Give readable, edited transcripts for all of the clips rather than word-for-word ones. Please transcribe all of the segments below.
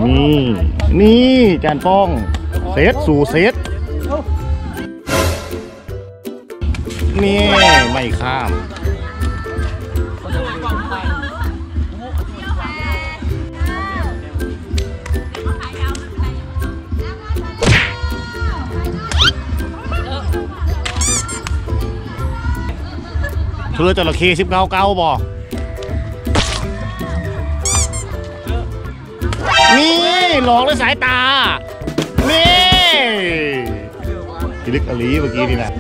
นี่จานป้องเซตสู่เซตนี่ไม่ข้ามเธอจระเข้19 เก้าบ่นี่หลอกด้วยสายตานี่พิลึกอลีเมื่อกี้นี่นะ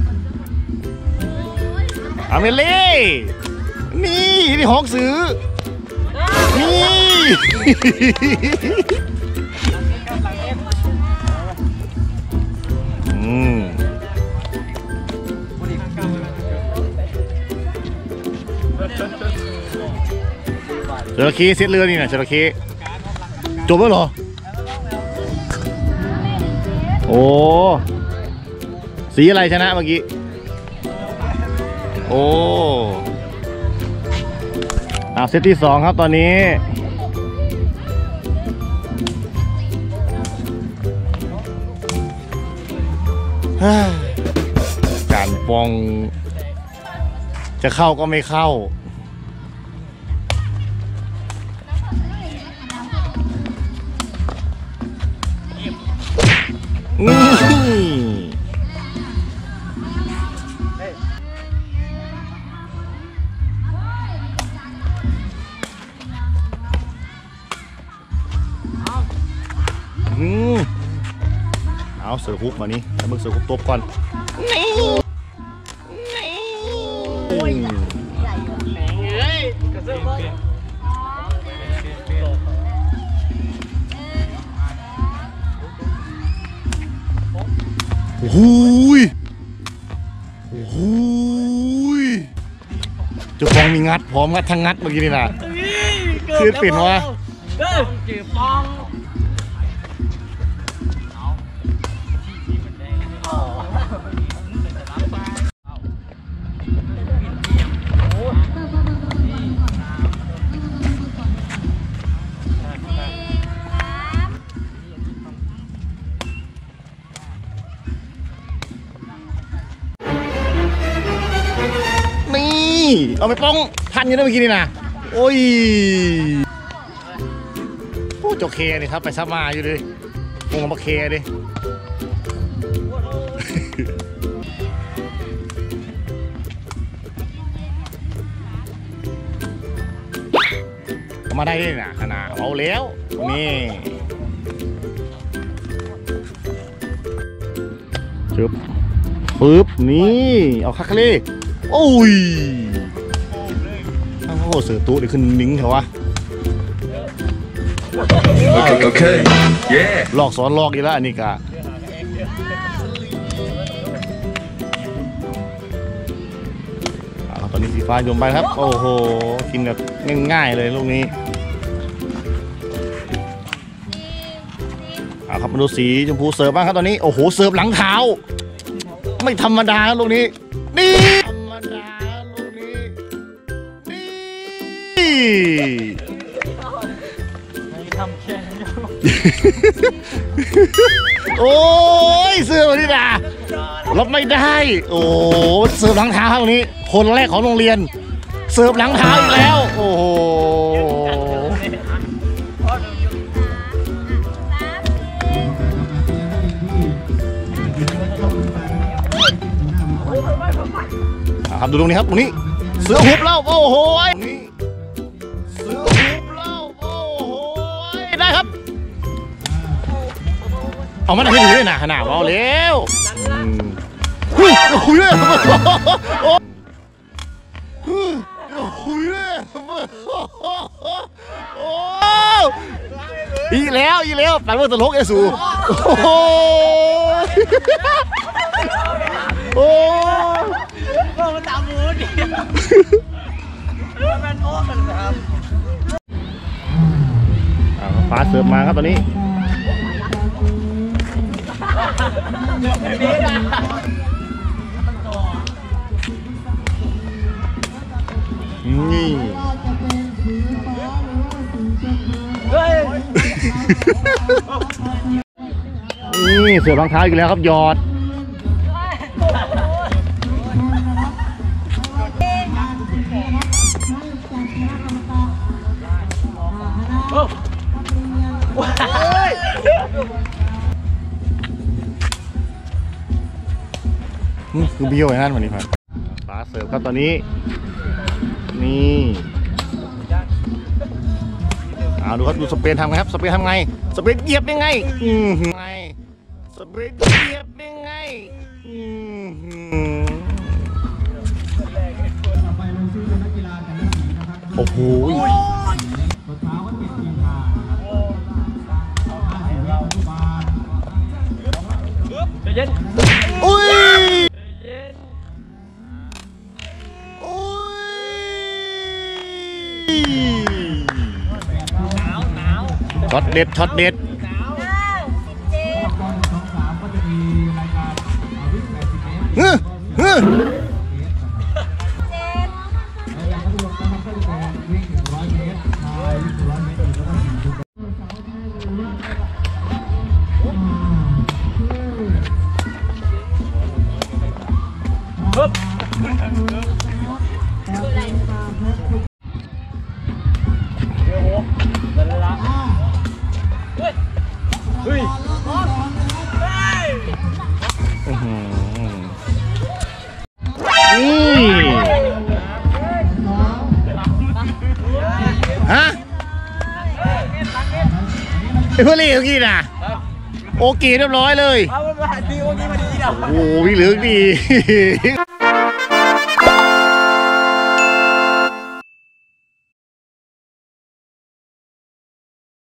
อเมลี่นี่ห้องซื้อนี่จระเข้เซตเรือนี่นะจระเข้จบแล้วเหรอโอ้สีอะไรชนะเมื่อกี้โอ้เซตที่2ครับตอนนี้การปองจะเข้าก็ไม่เข้านี่เอาเสือฮุกมานี่แล้วมึงเสือฮุกตบก่อนนี่โอ้โหเจ้าฟองมีงัดพร้อมงัดทั้งงัดเมื่อกี้นี่นะคือปิดวะจืดฟองเอาไปป้องทันอยู่นะเมื่อกี้นี่นะโอ้ยโอ้เจ้าเคนี่ครับไปซับมาอยู่เลยคงมาเคดิมาได้ด้วยนะขนาดเอาแล้วนี่จึ๊บปึ๊บนี่เอาคักเลยโอ้ยโอ้โหเสือตู้เดี๋ยวขึ้นนิ้งเหรอวะโอเคลอกซ้อนลอกอีกแล้วอันนี้กะตอนนี้สีฟ้าโยนไปครับโอ้โหกินแบบง่ายๆเลยลูกนี้ครับมาดูสีชมพูเสิร์ฟบ้างครับตอนนี้โอ้โหเสิร์ฟหลังเท้าไม่ธรรมดาลูกนี้นี่โอ้ยเสื้อวันนี้นะรับไม่ได้โอ้เสิร์ฟหลังเท้าตรงนี้คนแรกของโรงเรียนเสิร์ฟหลังเท้าอีกแล้วโอ้โหครับดูตรงนี้ครับตรงนี้เสือหุบแล้วโอ้โหเสือหุบแล้วโอ้โหได้ครับเอามาได้ที่ถือเลยนะขนาดเอาแล้วคุยเลยคุยเลยอีกแล้วปันเมื่อตลกไอ้สูโอ้มันตามมูดดิมันโอ้กันครับฟ้าเสิร์ฟมาครับตอนนี้นี่นี่เสือรองเท้าอีกแล้วครับหยอดคือเบี้ยวอย่างนั้นวันนี้ครับปลาเสิร์ฟครับตอนนี้นี่เอาดูครับดูสเปนทำไงครับสเปนทำไงสเปนเหยียบยังไงไงสเปนเหยียบยังไงโอ้โหอุ้ยช็อตเด็ดช็อตเด็ดฮะไอ้พวกนี้เมื่อกี้นะโอเคเรียบร้อยเลยโอ้โหพี่เหลืองดี